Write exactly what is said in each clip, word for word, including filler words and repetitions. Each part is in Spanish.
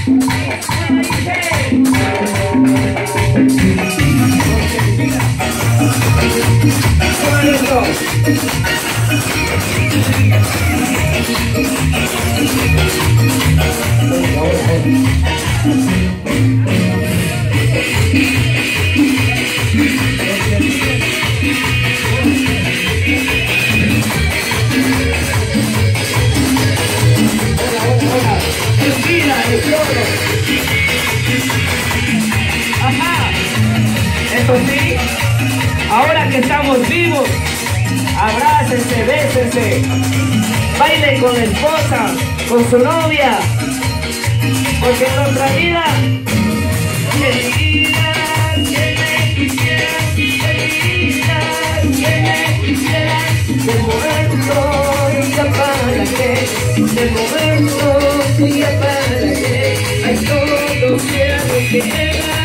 Ajá, eso sí, ahora que estamos vivos, abrácense, bésense, bailen con la esposa, con su novia, porque en nuestra vida, querida, que me quisiera, querida, que me quisiera, de momento, ya para qué, de momento, ya para qué, hay todo sea lo que era.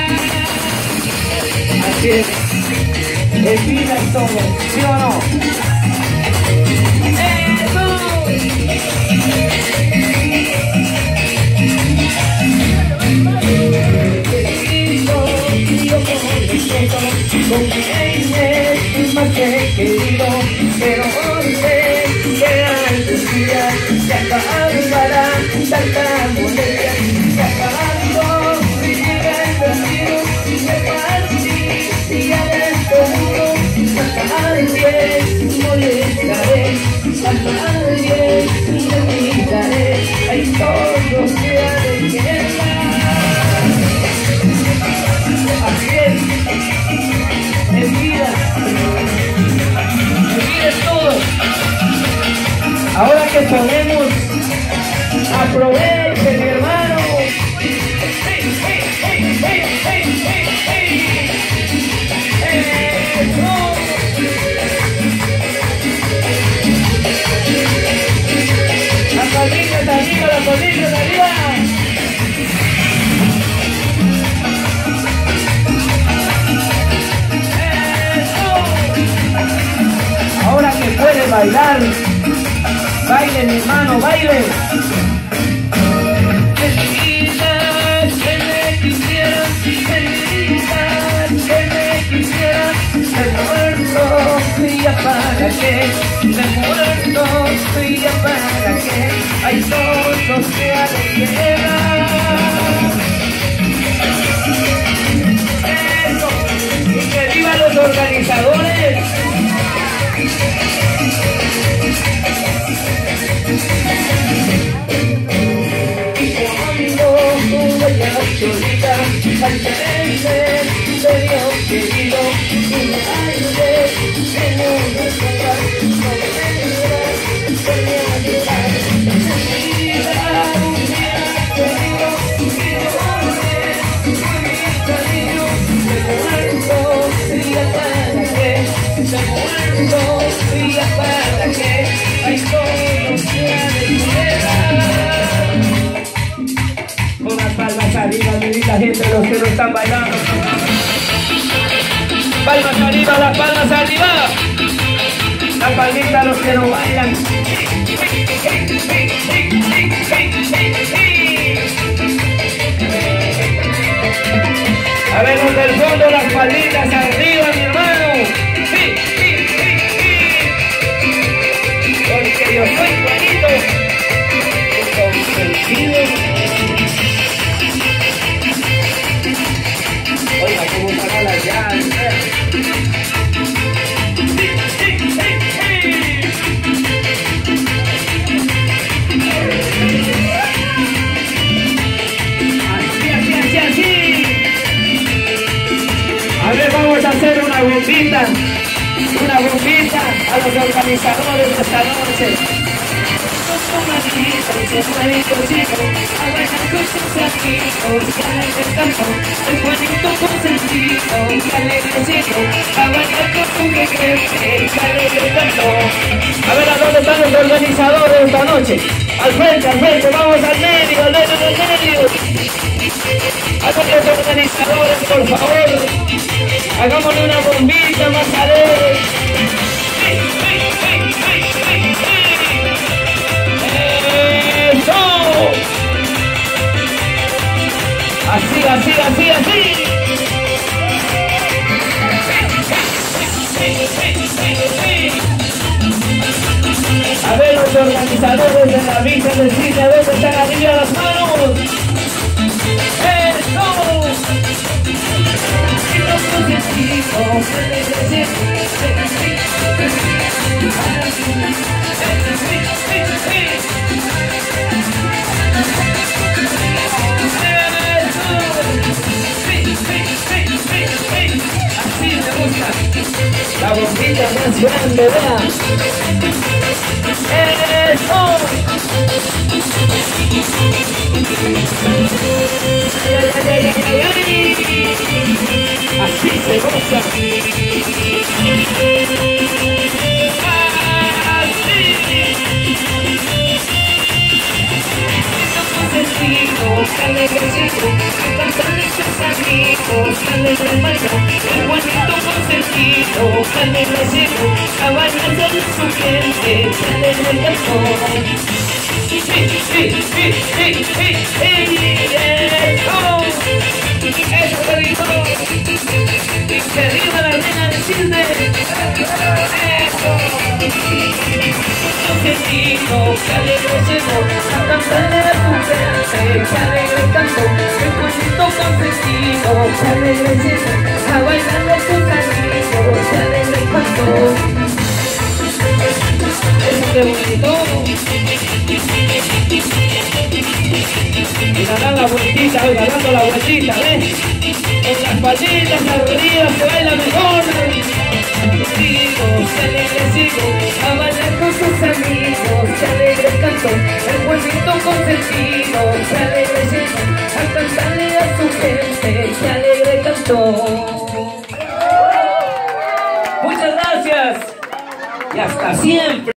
Así es, es vida y todo, ¿sí o no? Con quien más que querido, pero hoy sé que algún día se acabará tanta molestia, se acabando y llega el destino de partir y ya seguro a alguien molestaré, a alguien me quitaré, hay todo sea de guerra. Así es. Es vida, es vida es todo. Ahora que podemos, aprovechen, mi hermano. ¡Hey, hey, hey, hey, hey, hey, hey! ¡Eso! Las palmitas arriba, las palmitas arriba. Ahora que puede bailar, baile mi hermano, baile. Querida, que me quisiera, querida, que me quisiera, de muerto, y ya para qué, de muerto, y ya para qué, hay todo sea de guerra. Eso, y que vivan los organizadores. Solita, al frente de Dios querido, un aire en una sombra, no me verás, se me va a llevar. Vida, un día querido, y yo con mi cariño, de muerto, y ya para qué, de muerto, y ya para qué, hay todo sea de tierra. Con las palmas arriba, mi linda gente, los que no están bailando. Palmas arriba, las palmas arriba. La palmita los que no bailan. A ver, los del fondo, las palmitas arriba, mi hermano. Porque yo soy bonito y consentido. Oiga, cómo saca las llaves. Así, así, así, así. A ver, vamos a hacer una bombita. Una bombita a los organizadores de esta noche. Se mueve el cosito, aguantan con sus amigos, y alegre el campo, el bonito consentido, y alegrecito, aguantan con su jefe, y alegre el campo. A ver, ¿a dónde están los organizadores esta noche? Al frente, al frente, vamos al medio, al medio, al medio. A todos los organizadores, por favor, hagámosle una bombita más alegre. siga, siga, siga, siga. A ver los organizadores de la vista del cine, a ver si están arriba las manos. ¡Eso! Así me gusta. La bombita más grande, vea. ¡Eso! Así se goza. Consentido, que alegrecito, cantarle sus amigos, que alegre baila, el bonito consentido, que alegrecito, a bailar de su gente, que alegre cantó. Sí, sí, sí, sí, sí, sí, eso, eso perrito, que viva la reina del cisne, eso, consentido, que alegrecito, a cantarle a su gente, que alegre cantó, el bonito consentido, que alegrecito, a bailar de sus amigos, que alegre cantó. Eso qué bonito. Y la dan la vueltita, oiga, dando la vueltita, ¿ves? En las patitas arriba se baila mejor. Consentido, que alegrecito, a bailar con sus amigos, que alegre cantó, el bonito consentido, que alegrecito, a cantarle a su gente, que alegre cantó. Muchas gracias y hasta siempre.